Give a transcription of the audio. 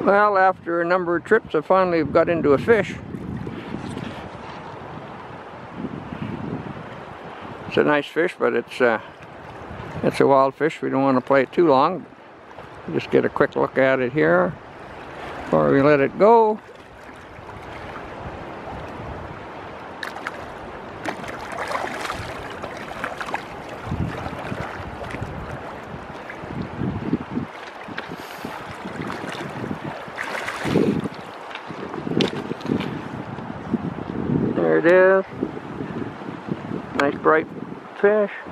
Well, after a number of trips, I finally got into a fish. It's a nice fish, but it's a wild fish. We don't want to play it too long. Just get a quick look at it here before we let it go. There it is. Nice bright fish.